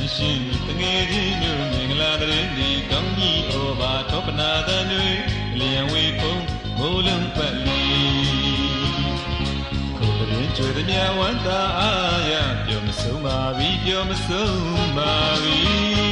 ရှင်တငယ်ချင်းတို့မင်္ဂလာတဲ့ဒီကောင်းကြီးဩဘာထောပနာတန်တွေလျံဝေဖုံးမိုးလုံးပတ်လီခုတရင်ကျွေသည်များဝမ်းသာအားရပြောမဆုံးပါပြီပြောမဆုံးပါပြီ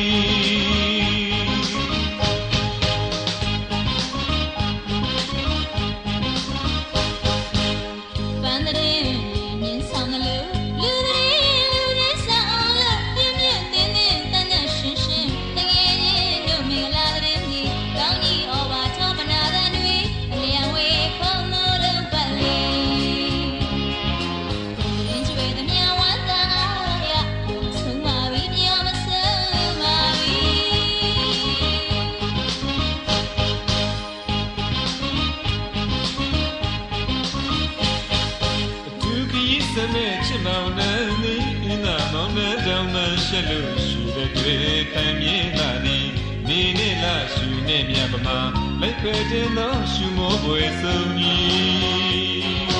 ချစ်မောင်နဲ့နီးအင်းသာမောင်နဲ့ကြောင့်မရှက်လို့ရှိတဲ့တွေ့ခံမြင်လာသည်မိနစ်လားရှူနေမြတ်ပမာလိုက်ပဲတင်သောရှူမိုးပွေဆုံးကြီး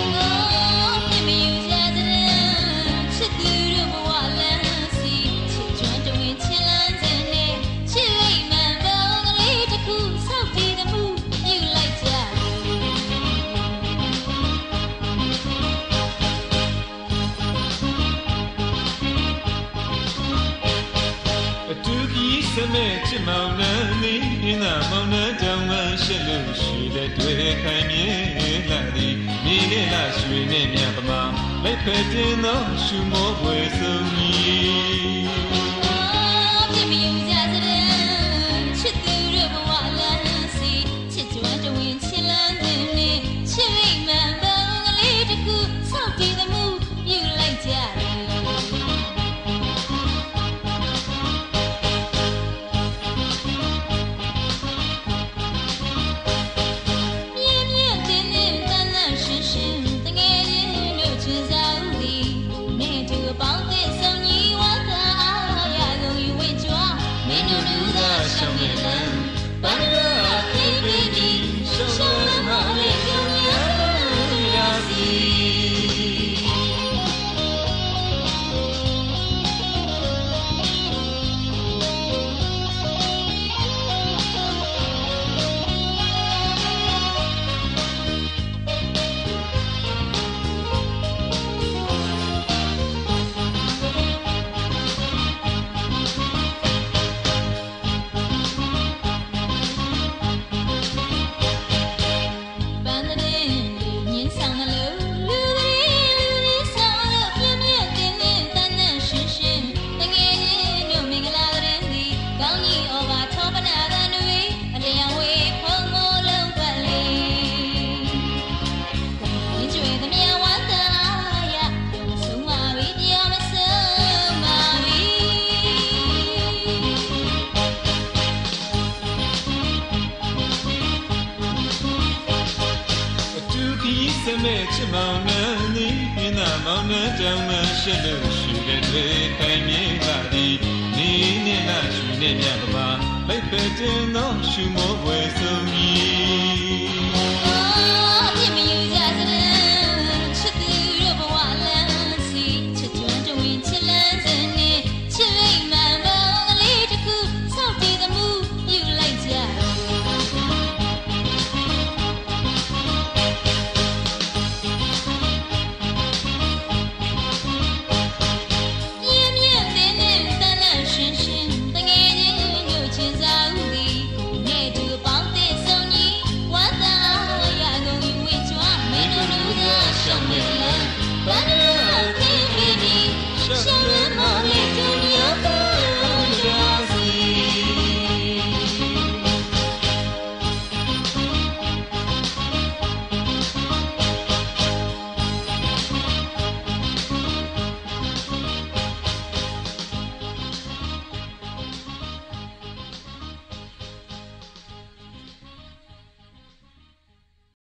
စမဲချစ်မောင်နဲ့နီးအင်းသာမောင်နဲ့ကြောင့်မရှက်လို့ရှိတဲ့တွေ့ခံမြင်လာသည်မိနစ်လားရွှေနဲ့မြတ်ပမာလိုက်ဖက်တင်သောရှူမိုးပွေဆုံးကြီးပြမယူကြတဲ့ချစ်သူတို့ဘဝလမ်းစီချစ်ကြွမ်းတဝင်းချစ်လန်းတဲ့နေ့ချစ်မိမှန်ပန်းကလေးတစ်ခုဆောက်တည်သမှုပြုလိုက်ကြတယ်စမဲချစ်မောင်နဲ့နီးအင်းသာမောင်နဲ့ကြောင့်မရှက်လို့ရှိတဲ့တွေ့ခံမြင်လာသည်နီးနဲ့လားရှူနဲ့မြတ်ပမာလိုက်ပဲတင်သောရှူမိုးပွေ